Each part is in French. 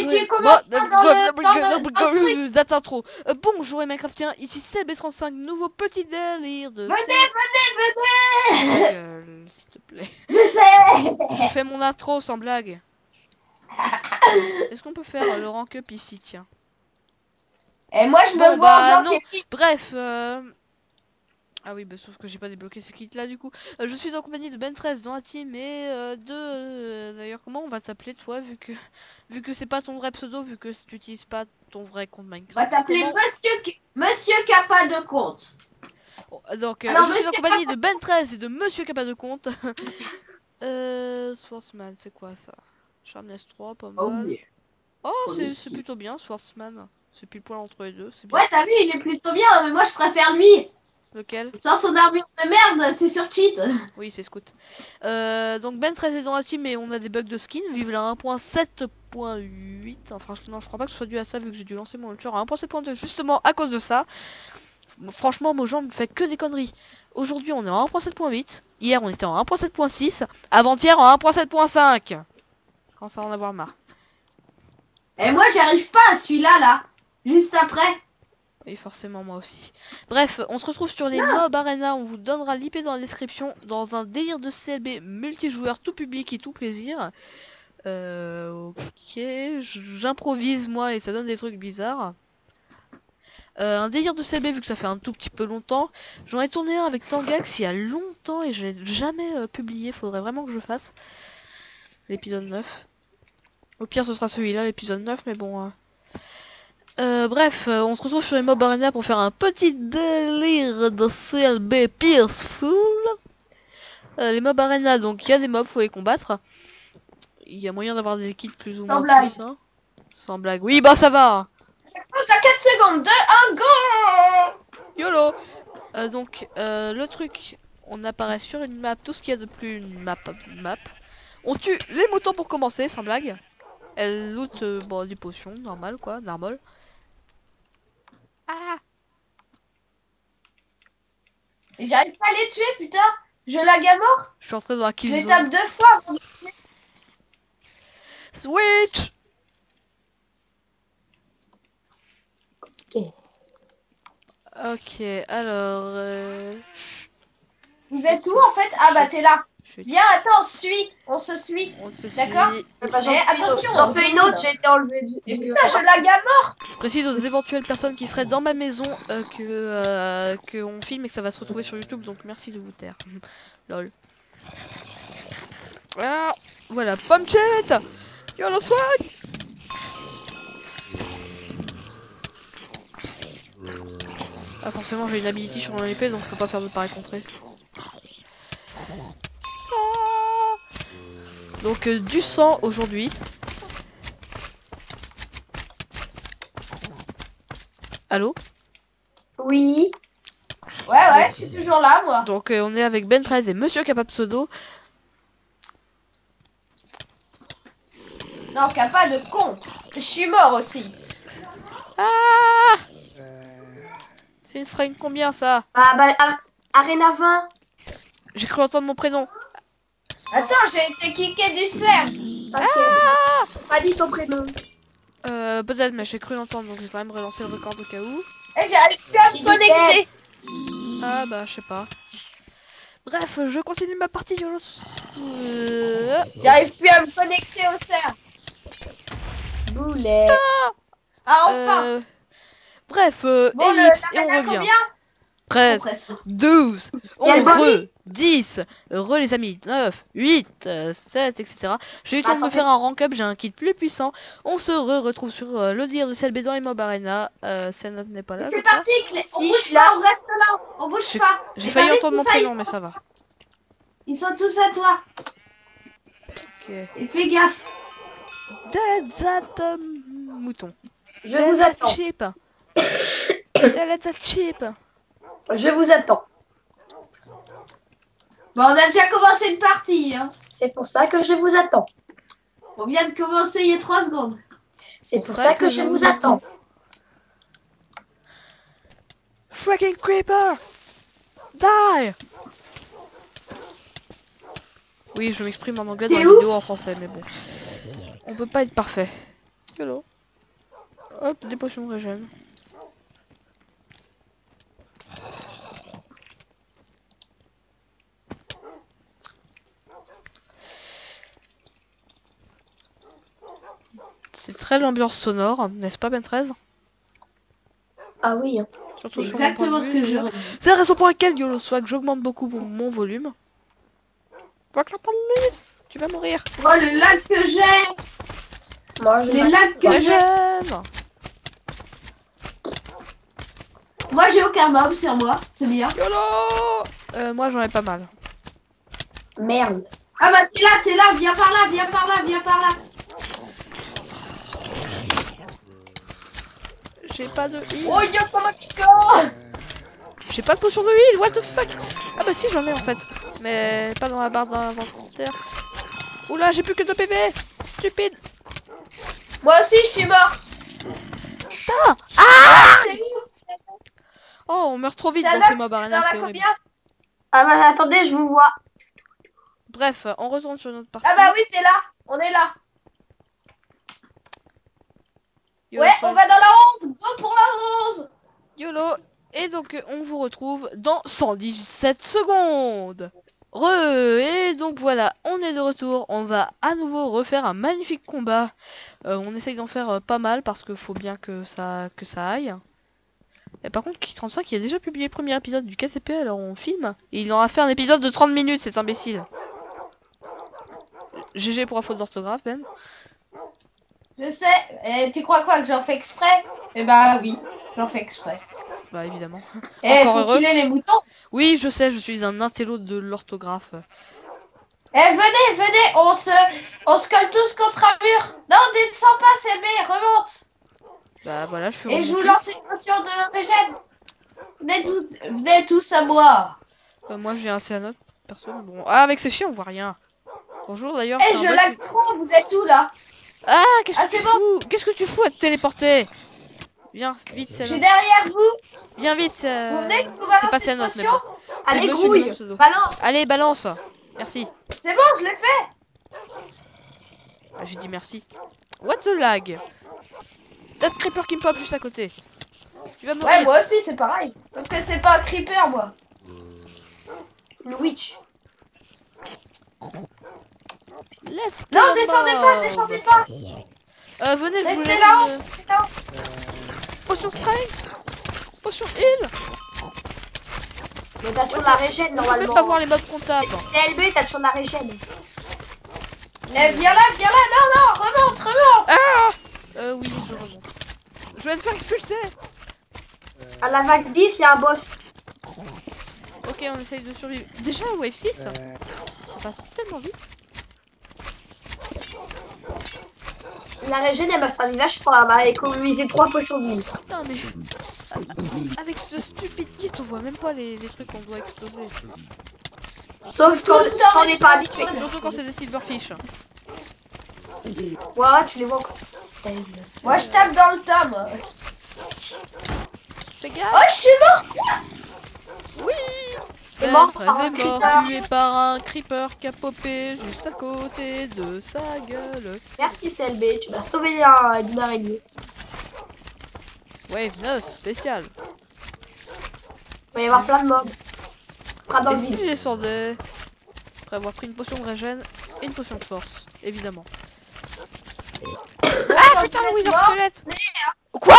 tu commences ça dans le truc. Date intro. Bonjour les Minecraftiens, ici CB35, nouveau petit délire de... Venez. S'il te plaît. Je sais. Je fais mon intro sans blague. Est-ce qu'on peut faire le rank up ici, tiens? Et moi je me Bon, vois en bah genre non. Bref, ah oui, bah sauf que j'ai pas débloqué ce kit là du coup. Je suis en compagnie de Ben13 dans la team et d'ailleurs comment on va t'appeler toi vu que c'est pas ton vrai pseudo, vu que tu utilises pas ton vrai compte on va Minecraft. t'appeler Comment... Monsieur qui a pas de compte. Oh, donc Alors je suis en Monsieur compagnie de Ben13 et de Monsieur qui a pas de compte. Swordsman, c'est quoi ça? Sharpness 3, pas mal. oui. Oh, Faut le c'est ski. plutôt bien Swordsman. C'est pile poil entre les deux, c'est bien. Ouais t'as vu il est plutôt bien mais moi je préfère lui. Lequel? Sans son armure de merde c'est sur cheat. Oui, c'est Scout. Donc Ben 13 est dans la team et on a des bugs de skin. Vive la 1.7.8. Enfin, non, je crois pas que ce soit dû à ça vu que j'ai dû lancer mon launcher à 1.7.2 justement à cause de ça. Franchement, Mojang ne fait que des conneries. Aujourd'hui, on est en 1.7.8. Hier, on était en 1.7.6. Avant-hier, en 1.7.5. Je commence à en avoir marre. Et moi j'arrive pas à celui-là là. Juste après. Oui, forcément, moi aussi. Bref, on se retrouve sur les mobs arena. On vous donnera l'IP dans la description. Dans un délire de CLB multijoueur, tout public et tout plaisir. Ok, j'improvise moi et ça donne des trucs bizarres. Un délire de CLB vu que ça fait un tout petit peu longtemps. J'en ai tourné un avec Tangax il y a longtemps et je l'ai jamais publié. Faudrait vraiment que je fasse. L'épisode 9. Au pire, ce sera celui-là, l'épisode 9, mais bon... bref, on se retrouve sur les mobs arena pour faire un petit délire de CLB Peaceful. Les mobs arena, donc il y a des mobs, faut les combattre. Il y a moyen d'avoir des kits plus ou Sans moins blague. puissants. Sans blague. Oui, bah ça va. Ça pose à 4 secondes. 2, 1, go. YOLO. Donc, le truc, on apparaît sur une map, tout ce qu'il y a de plus une map. On tue les moutons pour commencer, sans blague. Elle loot bon, des potions, normal quoi, normal. Ah. J'arrive pas à les tuer putain. Je lag à mort. Je suis entré dans la Je kill les zone. tape 2 fois. Switch. Ok, alors... Vous êtes où en fait? Ah bah t'es là. Viens, attends, on se suit. On se D'accord. suit. Attention, j'en fais une autre, j'ai été enlevée. Putain, je lag à mort. Je précise aux éventuelles personnes qui seraient dans ma maison que on filme et que ça va se retrouver sur YouTube, donc merci de vous taire. Lol. Ah, voilà, pomme chat. Yolo swag. Ah forcément j'ai une ability sur mon épée donc je peux pas faire de pareil contrée. Ah. Donc du sang aujourd'hui. Allô? Oui. Ouais, je suis toujours là moi. Donc on est avec Ben 13 et Monsieur Capable Pseudo. Non, qu'à pas de compte. Je suis mort aussi. Ah! C'est une string combien ça? Ah bah, Arena 20. J'ai cru entendre mon prénom. Attends, j'ai été kické du cercle. T'inquiète. Pas dit ton prénom. Peut-être, mais j'ai cru l'entendre, donc j'ai quand même relancé le record au cas où. Et j'arrive plus à me connecter. Ah bah, je sais pas. Bref, je continue ma partie de J'arrive plus à me connecter au cercle. Boulet. Ah, enfin. Bref, Bon, ellipse, et on l'arène a revient. combien? 13, Presque. 12, Et elle 11, 10, heureux les amis, 9, 8, 7, etc. J'ai eu le temps de me faire un rank up, j'ai un kit plus puissant. On se retrouve sur le dire de CLB dans les mob arena. Celle-note n'est pas là. C'est parti, on Si, je bouge suis pas, là. on reste là. On bouge pas. J'ai Et failli t'as vu, entendre mon tout ça, prénom, mais ça va. Ils sont tous à toi. Ok. Et fais gaffe. Dead that mouton. Je vous attends. Cheap. Dead that cheap. Je vous attends. Bon, on a déjà commencé une partie. Hein. C'est pour ça que je vous attends. On vient de commencer il y a 3 secondes. C'est pour ça que je vous attends. Freaking creeper! Die! Oui, je m'exprime en anglais dans la vidéo en français, mais bon. On peut pas être parfait. YOLO. Hop, des potions de régène. C'est très l'ambiance sonore, n'est-ce pas Ben 13? Ah oui. Hein. Surtout C'est sur mon point exactement de ce vue, que je déjà. redis. C'est la raison pour laquelle YOLO Swag, j'augmente beaucoup mon volume. Va que la police, tu vas mourir. Oh, le lag que j'ai. Moi, je Les m'attends. lags que j'ai. Régène. Moi, j'ai aucun mob sur moi. C'est bien. YOLO. Moi j'en ai pas mal. Merde. Ah bah, t'es là. Viens par là, viens par là, viens par là. J'ai pas de heal. Oh, yo, comment tu cours? J'ai pas de potion de heal, what the fuck. Ah bah si j'en ai en fait. Mais pas dans la barre d'inventaire. Oula, j'ai plus que 2 PV. Stupide. Moi aussi, je suis mort. Putain. C'est où? Oh, on meurt trop vite C'est dans ces Anox, mob c'est arena, dans c'est la horrible. combien? Ah bah attendez, je vous vois. Bref, on retourne sur notre partie. Ah bah oui, t'es là. On est là. YOLO, Ouais, on va dans la 11. Go pour la 11. YOLO. Et donc on vous retrouve dans 117 secondes. Et donc voilà, on est de retour. On va à nouveau refaire un magnifique combat. On essaye d'en faire pas mal parce que faut bien que ça aille. Et par contre, Kik35 qui a déjà publié le premier épisode du KCP, alors on filme. Et il en a fait un épisode de 30 minutes, cet imbécile. GG pour la faute d'orthographe, Ben. Je sais. Et tu crois quoi, que j'en fais exprès? Eh bah oui, j'en fais exprès. Bah évidemment. Eh, Encore faut heureux. killer les moutons. Oui, je sais, je suis un intello de l'orthographe. Eh, venez, on se colle tous contre un mur. Non, descends pas, c'est le remonte. Bah voilà, je suis Et je vous remonté. lance une potion de régène. Venez tous à moi. Moi j'ai un cyanote, perso, mais bon. Ah, avec ces chiens on voit rien. Bonjour d'ailleurs. Eh, c'est un je bug lag trop, vous êtes où là? Ah, qu'est-ce Ah, que tu c'est bon. fous? Qu'est-ce que tu fous à te téléporter? Viens, vite, Je suis Cyanote. derrière vous. Viens vite. Vous venez, je vous C'est pas balance une Cyanote, mais potion. bon. Allez, C'est Monsieur grouille. Gnome pseudo. Balance. Allez, balance. Merci. C'est bon, je l'ai fait. Ah, j'ai dit merci. What the lag? T'as de creeper qui me pop juste à côté. Tu vas mourir. Ouais, moi aussi, c'est pareil. Sauf que c'est pas un creeper, moi. Une witch. Let's Non, go, descendez mob. pas, descendez pas. Venez, je vous Restez laisse là-haut. une potion strength. Potion heal. Mais t'as toujours la régène Je peux même pas voir normalement. les mobs qu'on tape. C'est LB, t'as toujours la régène. Eh, viens là, non, remonte. Oui, je remonte. Je vais me faire expulser. À la vague 10, il y a un boss. Ok, on essaye de survivre. Déjà, wave 6, ça passe tellement vite. La régène, elle m'a servi vachement. Elle m'a économisé 3 potions de vie. Putain, mais avec ce stupide kit, on voit même pas les trucs qu'on doit exploser. Sauf Tout quand le temps, on n'est pas habitué. Surtout quand c'est des silverfish. Ouais, tu les vois encore. Moi, je tape dans le tome. Fais gaffe. Oh, je suis mort. Oui. T'es mort Très par un est mort, creeper. tué par un creeper qui a popé juste à côté de sa gueule. Merci CLB, tu m'as sauvé d'une araignée. Wave 9, spécial. Il va y avoir plein de mobs. On sera dans le Et si vide. je descendais après avoir pris une potion de régène et une potion de force, évidemment. Ah putain, le wither squelette. Quoi?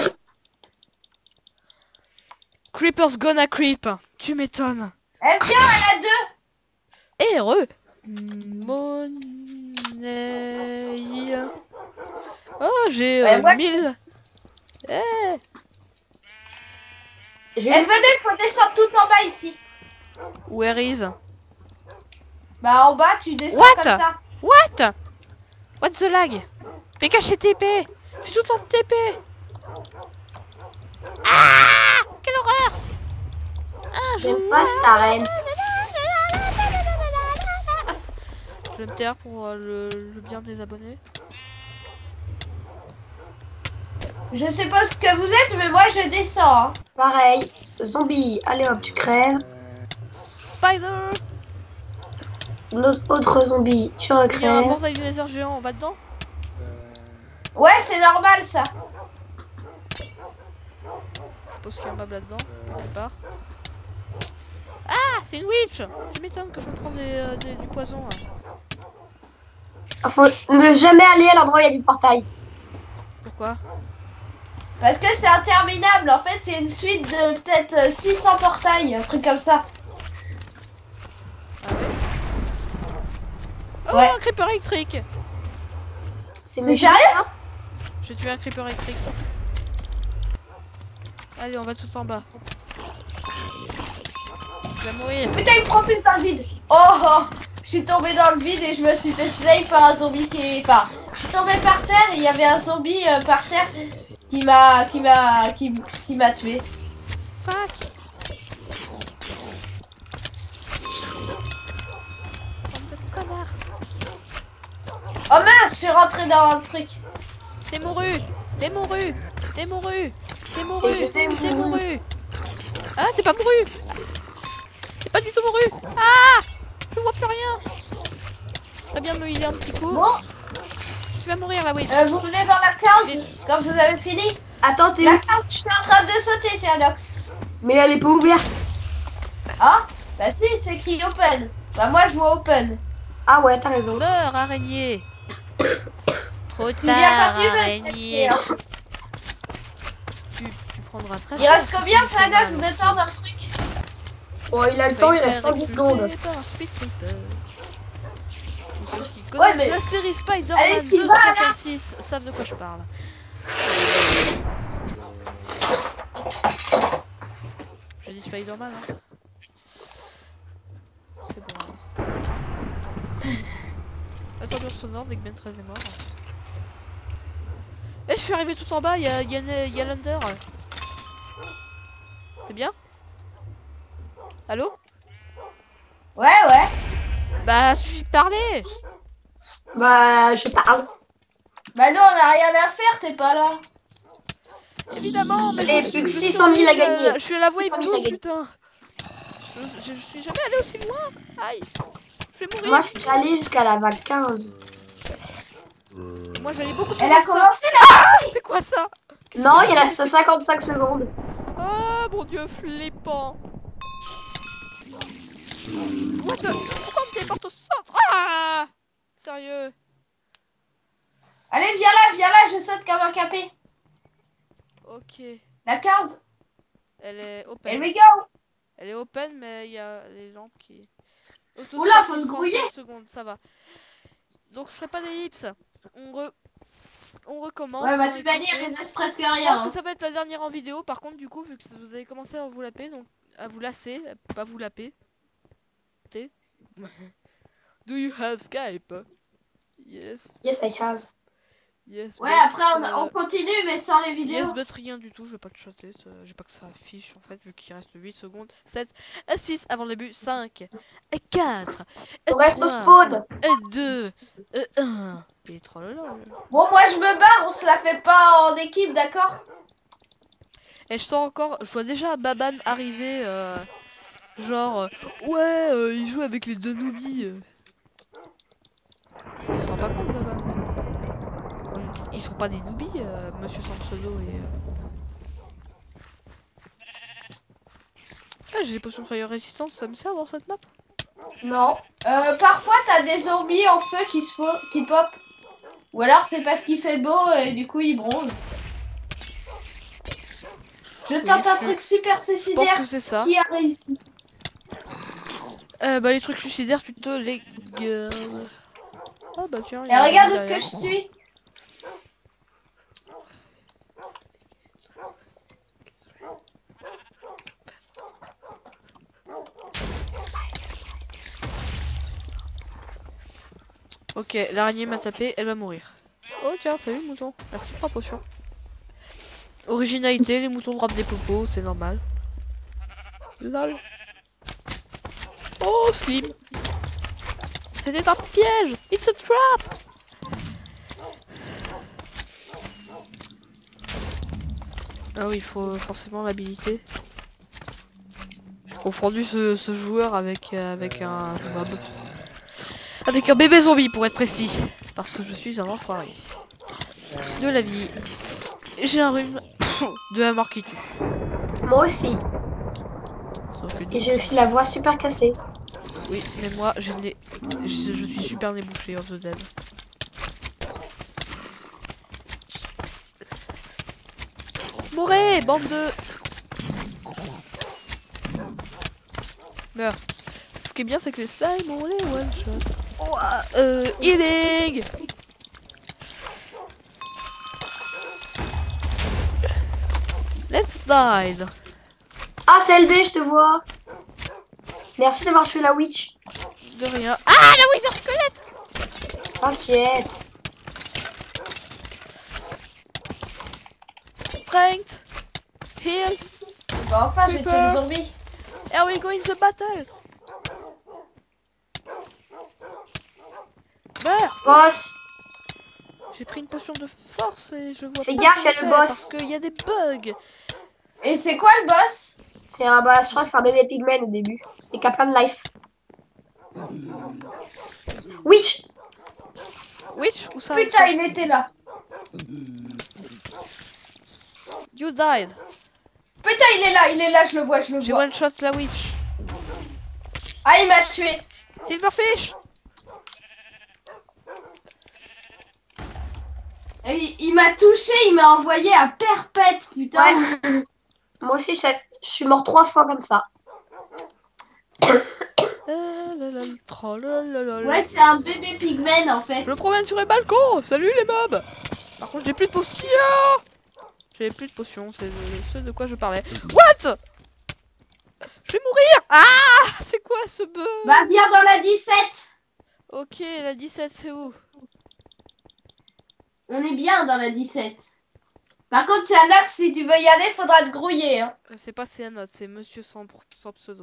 Creepers gonna creep. Tu m'étonnes. Eh, viens, elle a 2. Et heureux. Monnaie. Oh, j'ai Ouais, moi, 1000. Eh. J'ai Eh, venez, faut descendre tout en bas ici. Where is? Bah, en bas, tu descends What? comme ça. What? What the lag? Mais caché TP. Je suis tout le temps TP. Ah, quelle horreur. Ah, je J'aime pas cette arène. Je vais me taire pour le bien des abonnés. Je sais pas ce que vous êtes, mais moi, je descends. Hein. Pareil. Zombie. Allez hop, tu crèves. Spider. L'autre autre zombie, tu Il y a un recrèves. portail du nether géant, on va dedans? Ouais, c'est normal, ça. suppose qu'il y a un meuble là-dedans, quelque part. Ah, c'est une witch. Tu m'étonnes que je me prends du poison. Faut ne jamais aller à l'endroit où il y a du portail. Pourquoi? Parce que c'est interminable. En fait, c'est une suite de peut-être 600 portails, un truc comme ça. Ah ouais? Oh, Ouais. un creeper électrique. C'est C'est sérieux? ça? J'ai tué un creeper électrique. Allez, on va tout en bas. Je vais mourir. Putain, il me propulse dans le vide. Oh, oh. Je suis tombé dans le vide et je me suis fait snipe par un zombie qui est... Enfin, je suis tombé par terre et il y avait un zombie par terre qui m'a tué. Fuck. Bande de connards. Oh mince, je suis rentré dans le truc. T'es mouru. T'es mouru. T'es mouru. T'es mouru. Et je vais T'es mourir. mouru. Ah, t'es pas mouru. T'es pas du tout mouru. Ah, je vois plus rien. Très bien me healer un petit coup. Bon, Tu vas mourir là, oui. vous venez dans la case quand vous avez fini. Attends, t'es La où? case, je suis en train de sauter, c'est Anox. Mais elle est pas ouverte. Ah, bah si, c'est écrit open. Bah moi je vois open. Ah ouais, t'as raison. Meurs, araignée. Trop Tu viens tard, quand tu veux, araignée. c'est Tu prendras très Il cher reste si combien, tu c'est fais Anox mal. de temps dans le truc? Bon, il a le temps, il reste 110 secondes. Ouais, mais- La série Allez, Spider-Man t'y vas, là. 256 savent de quoi je parle. J'ai dit Spider-Man, hein. C'est bon. Attends, sonore dès que Ben 13 est mort. Eh, je suis arrivé tout en bas, il y a l'Under. C'est bien? Allô? Ouais, ouais. Bah, suffit de parler. Bah, je parle. Bah non, on a rien à faire, t'es pas là. Évidemment, mais Allez, je plus que suis 600 000 à je gagner. suis à la wave 600 000 à 12, gagner. putain. Je suis jamais allé aussi loin. Aïe, je vais mourir. Moi, je suis déjà allé jusqu'à la vague 15. Moi, j'allais beaucoup plus Elle a loin que ça. commencé là. C'est quoi ça? Non, il reste 55 secondes. Oh mon dieu, flippant. What the... Pourquoi on me téléporte au centre? Ah, sérieux? Allez, viens là, je saute comme un capé. Ok. La 15. Elle est Here open. we go. Elle est open, mais il y a les lampes qui... Oula, faut se grouiller. 30 secondes, ça va. Donc je ferai pas d'ellipse. On recommence. Ouais, bah hein, tu vas dire, écoutez. il reste presque Je pense rien. que Hein. ça va être la dernière en vidéo. Par contre, du coup, vu que vous avez commencé à vous laper, donc à vous lasser, pas vous laper. Do you have Skype? Yes. Yes, I have. Yes. Ouais, but, après on continue, mais sans les vidéos. Yes, but rien du tout. Je vais pas te chatter. J'ai pas que ça affiche en fait, vu qu'il reste 8 secondes. 7, 6 avant le début. 5, 4, On reste au 3, spawn. 2, 1. Et 3 là. Bon, moi je me barre, on se la fait pas en équipe, d'accord? Et je sens encore, je vois déjà Baban arriver, genre, ouais, il joue avec les deux noobies. Il se rend pas compte, Baban. Ils sont pas des noobies, monsieur sans pseudo et... Ah, j'ai des potions de fire résistance, ça me sert dans cette map? Non. Parfois t'as des zombies en feu qui pop. Ou alors c'est parce qu'il fait beau et du coup ils bronzent. Je tente un truc super Je pense suicidaire. que c'est ça. Qui a réussi? Bah les trucs suicidaires, tu te les gardes. Ah bah tiens, il y Et a un regarde où zombie ce que derrière. je suis. Ok, l'araignée m'a tapé, elle va mourir. Oh tiens, salut mouton, merci pour la potion. Originalité, les moutons drapent des popos, c'est normal. Lol. Oh Slim. C'était un piège. It's a trap. Ah oui, il faut forcément l'habilité. J'ai confondu ce joueur avec un mob. Avec un bébé zombie pour être précis. Parce que je suis un enfoiré. De la vie. J'ai un rhume. De la mort qui tue. Moi aussi. Sauf que Et j'ai aussi la voix super cassée. oui, mais moi, je suis super débouché en The Dead. Mourez, bande de... Meurs. Ce qui est bien, c'est que les slimes, on les one shot. Healing. Let's die. Ah, c'est LB, je te vois. Merci d'avoir tué la witch. De rien. Ah, la Wither squelette. T'inquiète. Strength. Heal. Bah, enfin, j'ai tué Super. les zombies. Here we go in the battle. Meurs. Boss. J'ai pris une potion de force et je vois Fais pas gaffe, ce y a que le je fais boss. parce qu'il y a des bugs. Et c'est quoi le boss? C'est un, bah, je crois que c'est un bébé pigman au début. Et qui a plein de life. Witch. Witch ou ça? Putain, il était là. You died. Putain, il est là, je le vois, je le J'ai vois. one shot la witch. Ah, il m'a tué. Silverfish. Et il m'a touché, il m'a envoyé à perpète, putain. Ouais. Moi aussi, je suis mort 3 fois comme ça. Ouais, c'est un bébé pigman en fait. Je me promène sur les balcons. Salut les mobs. Par contre, j'ai plus de potions. J'ai plus de potions, c'est ce de quoi je parlais. What? Je vais mourir. Ah, c'est quoi ce bug? Bah, viens dans la 17. Ok, la 17, c'est où? On est bien dans la 17. Par contre, c'est un axe, si tu veux y aller, faudra te grouiller. Hein. C'est pas CN, c'est Monsieur sans pseudo.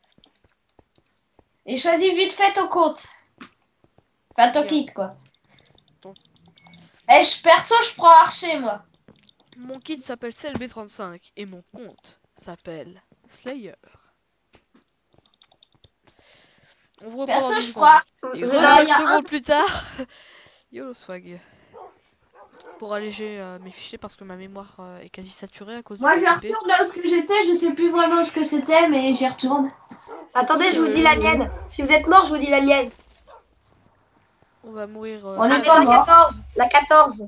Et choisis vite fait ton compte. Enfin, ton Bien. kit, quoi. Ton- Eh, perso, je prends archer, moi. Mon kit s'appelle CLB35 et mon compte s'appelle Slayer. On vous reprend dans Perso, 10 je secondes. prends... Et Vous 25 il y a un- secondes plus tard, YOLO swag. Pour alléger mes fichiers parce que ma mémoire est quasi saturée à cause Moi, du je PCP. retourne là où ce que j'étais. Je sais plus vraiment ce que c'était, mais j'y retourne. Attendez, je vous dis la mienne. Si vous êtes mort, je vous dis la mienne. On va mourir. On est Ah, pas mais mort. La 14.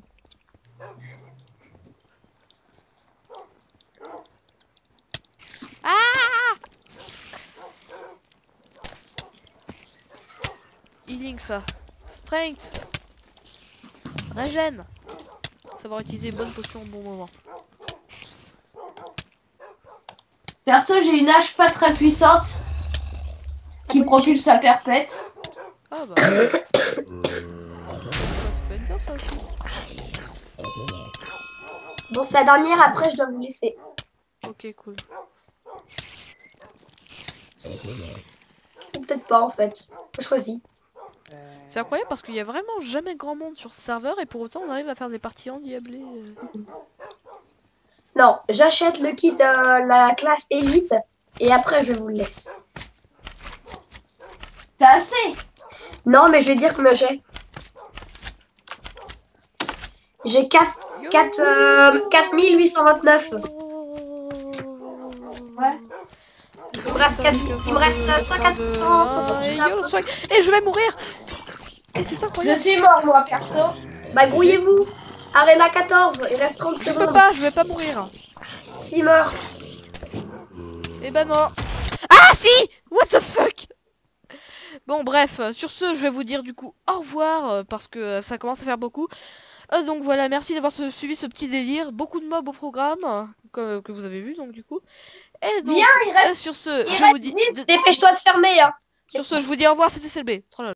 Healing ça. Strength. Régène. Savoir utiliser bonne potion au bon moment. Perso, j'ai une hache pas très puissante qui propulse à perpète. Ah bah. Ça peut être bien ça aussi. Bon, c'est la dernière, après je dois vous laisser. Ok, cool. Ou peut-être pas en fait. Je choisis. C'est incroyable parce qu'il y a vraiment jamais grand monde sur ce serveur et pour autant on arrive à faire des parties endiablées. Non, j'achète le kit la classe élite et après je vous le laisse. T'as assez? Non, mais je vais dire combien j'ai. J'ai 4829. Ouais. Il me reste 179. Et je vais mourir. Et c'est Je incroyable. suis mort, moi, perso. Bah grouillez-vous. Arena 14, il reste 30 Je peux secondes. pas, je vais pas mourir. S'il meurt. Eh ben non. Ah si. What the fuck. Bon bref, sur ce je vais vous dire du coup au revoir parce que ça commence à faire beaucoup. Donc voilà, merci d'avoir suivi ce petit délire. Beaucoup de mobs au programme que vous avez vu donc du coup. Et donc Viens, il reste... sur ce, il je reste vous dis 10. Dépêche-toi de fermer, hein. sur ce, je vous dis au revoir, c'était CLB.